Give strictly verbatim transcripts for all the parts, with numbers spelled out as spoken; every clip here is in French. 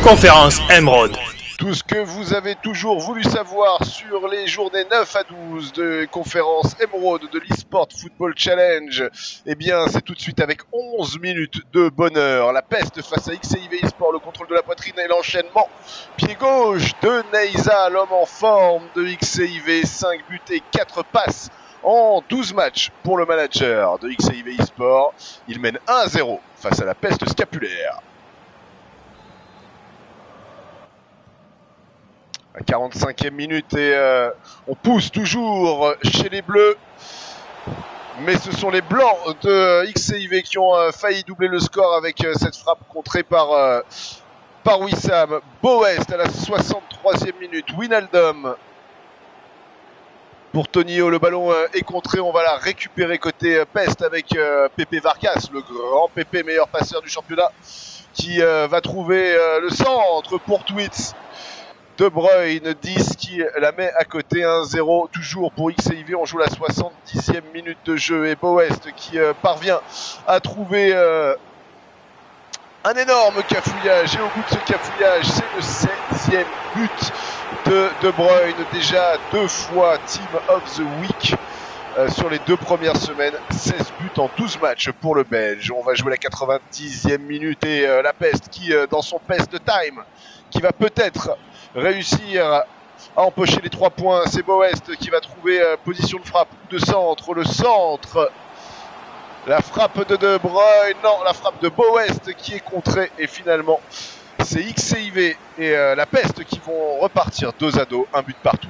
Conférence Emeraude. Tout ce que vous avez toujours voulu savoir sur les journées neuf à douze de conférence Emeraude de l'eSport Football Challenge, eh bien c'est tout de suite avec onze minutes de bonheur. La peste face à X C I V eSport, le contrôle de la poitrine et l'enchaînement. Pied gauche de Neiza, l'homme en forme de X C I V, cinq buts et quatre passes en douze matchs pour le manager de X C I V eSport. Il mène un à zéro face à la peste scapulaire. À quarante-cinquième minute et euh, on pousse toujours chez les Bleus. Mais ce sont les Blancs de X C I V qui ont euh, failli doubler le score avec euh, cette frappe contrée par, euh, par Wissam. Boest à la soixante-troisième minute. Wijnaldum pour Tonio. Le ballon euh, est contré. On va la récupérer côté euh, peste avec euh, Pépé Vargas, le grand Pépé, meilleur passeur du championnat, qui euh, va trouver euh, le centre pour Twitz. De Bruyne, dix qui la met à côté, un zéro toujours pour X C I V. On joue la soixante-dixième minute de jeu et Boest qui euh, parvient à trouver euh, un énorme cafouillage. Et au bout de ce cafouillage, c'est le seizième but de De Bruyne. Déjà deux fois Team of the Week euh, sur les deux premières semaines. seize buts en douze matchs pour le Belge. On va jouer la quatre-vingt-dixième minute et euh, la peste qui, euh, dans son peste time, qui va peut-être réussir à empocher les trois points. C'est Boest qui va trouver euh, position de frappe de centre. Le centre, la frappe de De Bruyne, non, la frappe de Boest qui est contrée. Et finalement, c'est X C I V et euh, la peste qui vont repartir dos à dos, un but partout.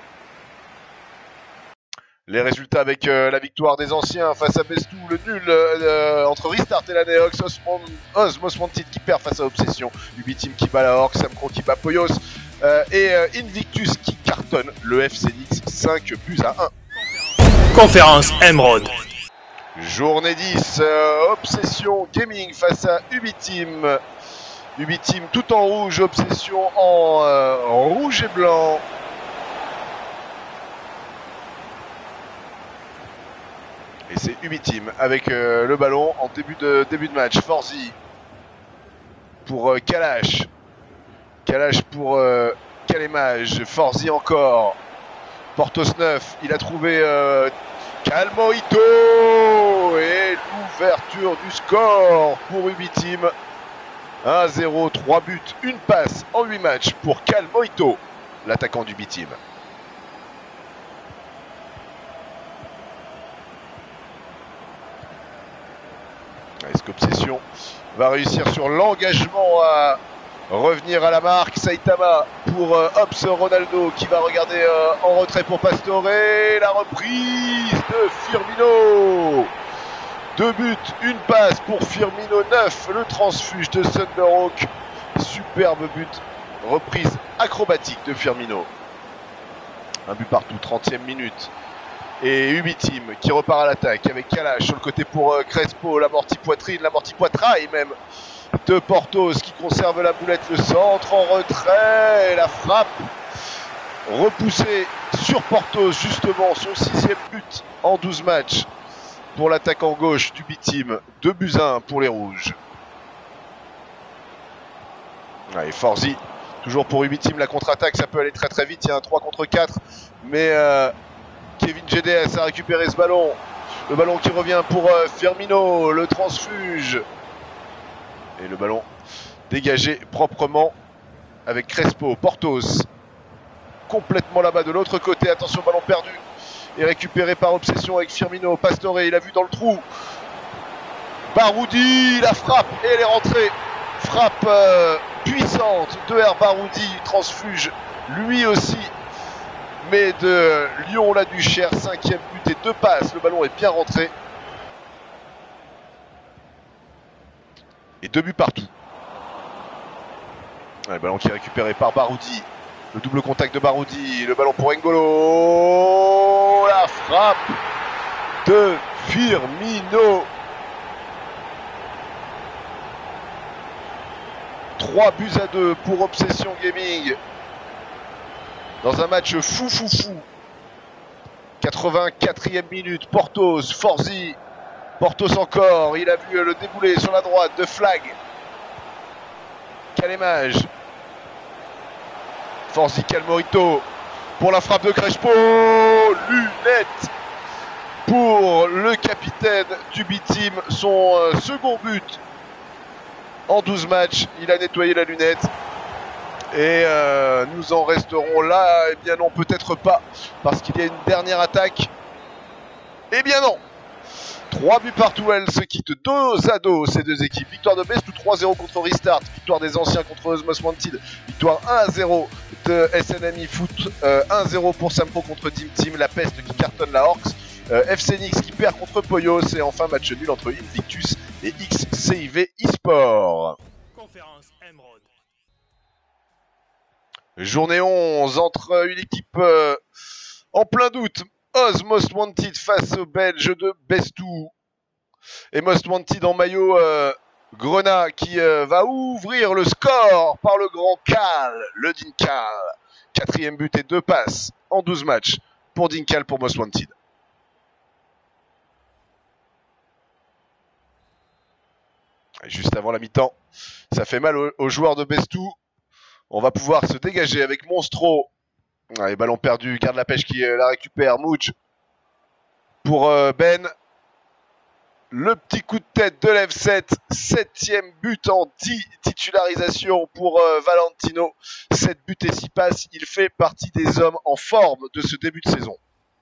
Les résultats avec euh, la victoire des anciens face à Bestou, le nul euh, entre Restart et la Neox, Osmos Wanted qui perd face à Obsession, Ubitim qui bat la Orc, Samcro qui bat Poyos euh, et euh, Invictus qui cartonne le F C X cinq buts à un. Conférence Emeraude. Journée dix, euh, Obsession Gaming face à Ubitim. Ubitim tout en rouge, Obsession en euh, rouge et blanc. Et c'est Ubitim avec euh, le ballon en début de, début de match. Forzi pour euh, Kalash. Kalash pour euh, Kalemage. Forzi encore. Portos neuf. Il a trouvé euh, Calmoito. Et l'ouverture du score pour Ubitim. un à zéro, trois buts, une passe en huit matchs pour Calmoito, l'attaquant d'Ubitim. Est-ce qu'Obsession va réussir sur l'engagement à revenir à la marque? Saitama pour euh, Ops Ronaldo qui va regarder euh, en retrait pour Pastore. La reprise de Firmino. Deux buts, une passe pour Firmino. Neuf, le transfuge de Thunderhawk. Superbe but. Reprise acrobatique de Firmino. Un but partout, trentième minute. Et Ubitim qui repart à l'attaque avec Kalash sur le côté pour euh, Crespo, l'amorti poitrine, l'amorti poitrail même de Portos qui conserve la boulette, le centre en retrait, et la frappe repoussée sur Portos, justement son sixième but en douze matchs pour l'attaquant gauche d'Ubitim, deux buts à un pour les rouges. Allez, Forzi, toujours pour Ubitim, la contre-attaque, ça peut aller très très vite, il y a un trois contre quatre, mais euh, Kevin G D S a récupéré ce ballon. Le ballon qui revient pour euh, Firmino, le transfuge. Et le ballon dégagé proprement avec Crespo. Portos complètement là-bas de l'autre côté. Attention, ballon perdu. Et récupéré par Obsession avec Firmino. Pastore, il a vu dans le trou. Baroudi, la frappe. Et elle est rentrée. Frappe euh, puissante de R. Baroudi. Transfuge lui aussi. Mais de Lyon-la-Duchère, cinquième but et deux passes. Le ballon est bien rentré. Et deux buts partout. Le ballon qui est récupéré par Baroudi. Le double contact de Baroudi. Le ballon pour N'Golo. La frappe de Firmino. trois buts à deux pour Obsession Gaming. Dans un match fou fou fou. quatre-vingt-quatrième minute. Portos, Forzi. Portos encore. Il a vu le déboulé sur la droite de Flag. Kalemage Forzi Calmorito pour la frappe de Crespo. Lunette pour le capitaine du B-Team. Son euh, second but en douze matchs. Il a nettoyé la lunette. Et euh, nous en resterons là. Eh bien non, peut-être pas. Parce qu'il y a une dernière attaque. Eh bien non. trois buts partout, elles se quittent dos à dos ces deux équipes. Victoire de Bestou trois zéro contre Restart, victoire des anciens contre Osmos Wanted, victoire un à zéro de S N M I Foot, euh, un zéro pour Samco contre Team Team, la Peste qui cartonne la Orcs, euh, F C N X qui perd contre Poyos et enfin match nul entre Invictus et X C I V eSport. Conférence Emerald. Journée onze entre une équipe euh, en plein doute. Oz Most Wanted face aux Belges de Bestou. Et Most Wanted en maillot euh, Grenat qui euh, va ouvrir le score par le grand Cal, le Dinkal. Quatrième but et deux passes en douze matchs pour Dinkal pour Most Wanted. Et juste avant la mi-temps, ça fait mal aux, aux joueurs de Bestou. On va pouvoir se dégager avec Monstro. Allez, ballon perdu, garde la pêche qui euh, la récupère. Mouch pour euh, Ben. Le petit coup de tête de l'F sept. Septième but en dix titularisations pour euh, Valentino. sept buts et six passes. Il fait partie des hommes en forme de ce début de saison.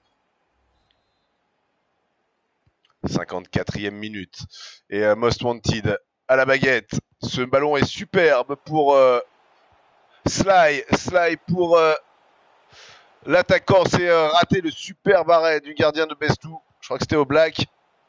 cinquante-quatrième minute. Et euh, Most Wanted à la baguette. Ce ballon est superbe pour euh, Sly. Sly pour... Euh, L'attaquant s'est euh, raté le superbe arrêt du gardien de Bestou. Je crois que c'était au Black.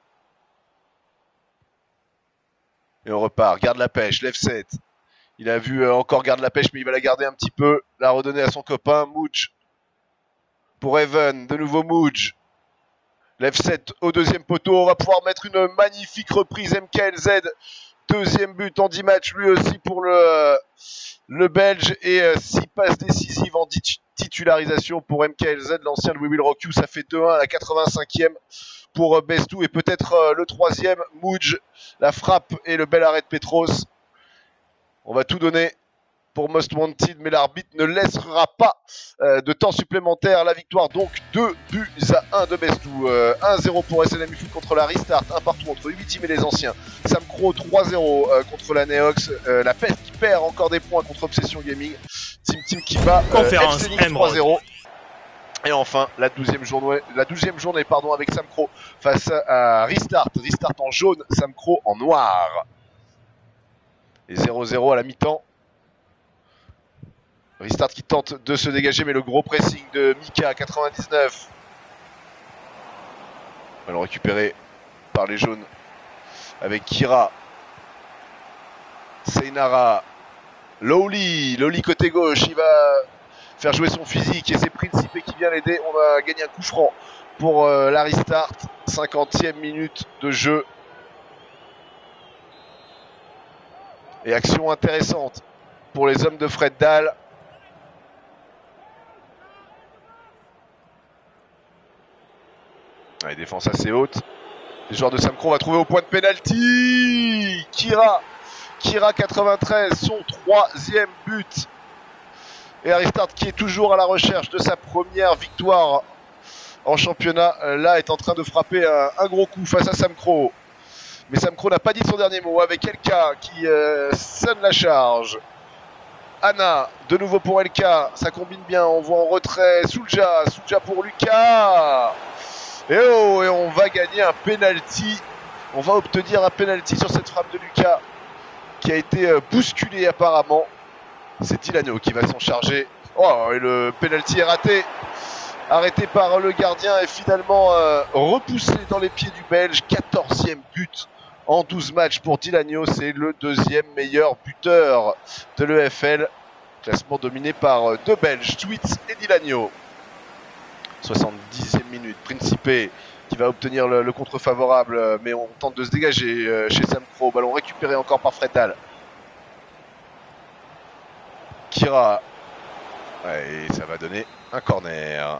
Et on repart. Garde la pêche. L'F sept. Il a vu euh, encore garde la pêche, mais il va la garder un petit peu. La redonner à son copain. Mouch. Pour Evan. De nouveau Mouch. L'F sept au deuxième poteau. On va pouvoir mettre une magnifique reprise M K L Z. Deuxième but en dix matchs. Lui aussi pour le, euh, le Belge. Et euh, six passes décisives en dix titularisation pour M K L Z, l'ancien de We Will Rock You. Ça fait deux un à la quatre-vingt-cinquième pour euh, Bestou et peut-être euh, le troisième, Mouj, la frappe et le bel arrêt de Petros. On va tout donner pour Most Wanted, mais l'arbitre ne laissera pas euh, de temps supplémentaire. La victoire donc deux buts à un de Bestou. Euh, un zéro pour S N M I Foot contre la Restart, un partout entre huit teams et les anciens. Sam Crow trois zéro euh, contre la Neox. Euh, la Peste qui perd encore des points contre Obsession Gaming. Team Team qui bat euh, F C N X trois zéro. Et enfin, la douzième journée, la douzième journée pardon, avec Sam Crow face à Restart. Restart en jaune, Sam Crow en noir. Et zéro zéro à la mi-temps. Restart qui tente de se dégager, mais le gros pressing de Mika à quatre-vingt-dix-neuf. Ballon récupéré par les jaunes avec Kira. Seinara. Lowly. Lowly côté gauche. Il va faire jouer son physique et c'est Principe qui vient l'aider. On va gagner un coup franc pour euh, la Restart. cinquantième minute de jeu. Et action intéressante pour les hommes de Fred Dahl. Ouais, défense assez haute. Les joueurs de Sam Crow va trouver au point de pénalty. Kira. Kira quatre-vingt-treize, son troisième but. Et Restart qui est toujours à la recherche de sa première victoire en championnat. Là est en train de frapper un, un gros coup face à Sam Crow. Mais Sam Crow n'a pas dit son dernier mot avec Elka qui euh, sonne la charge. Anna, de nouveau pour Elka. Ça combine bien. On voit en retrait Soulja. Soulja pour Lucas. Et oh, et on va gagner un penalty. On va obtenir un penalty sur cette frappe de Lucas qui a été bousculé apparemment. C'est Dilano qui va s'en charger. Oh, et le penalty est raté. Arrêté par le gardien et finalement euh, repoussé dans les pieds du Belge. quatorzième but en douze matchs pour Dilano. C'est le deuxième meilleur buteur de l'E F L. Classement dominé par deux Belges, Twitz et Dilano. soixante-dixième minute, Principe qui va obtenir le, le contre favorable, mais on tente de se dégager euh, chez Sam Crow. Ballon récupéré encore par Fred Dahl. Kira. Ouais, et ça va donner un corner.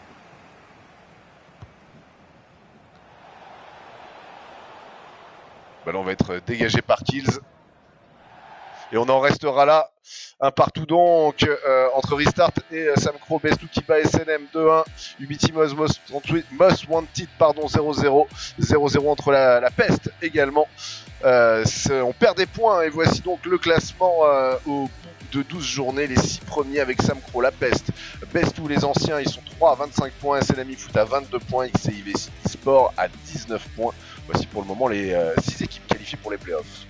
Ballon va être dégagé par Kills. Et on en restera là. Un partout donc euh, entre Restart et euh, Samcro, Bestou qui bat S N M deux un, Ubiti Most, Most, Most Wanted pardon zéro zéro, zéro zéro entre la, la Peste également. Euh, on perd des points et voici donc le classement euh, au bout de douze journées, les six premiers avec Samcro, la Peste, Bestou les anciens, ils sont trois à vingt-cinq points, S N M Foot à vingt-deux points, X C I V Sport à dix-neuf points. Voici pour le moment les euh, six équipes qualifiées pour les playoffs.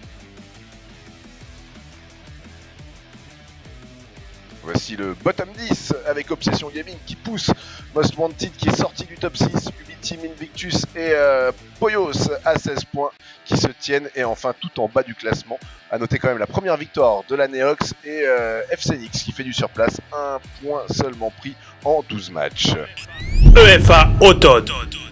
Voici le bottom dix avec Obsession Gaming qui pousse, Most Wanted qui est sorti du top six, Ubiti, Invictus et euh, Poyos à seize points qui se tiennent, et enfin tout en bas du classement. À noter quand même la première victoire de la Neox et euh, F C N X qui fait du surplace, un point seulement pris en douze matchs. E F A Automne.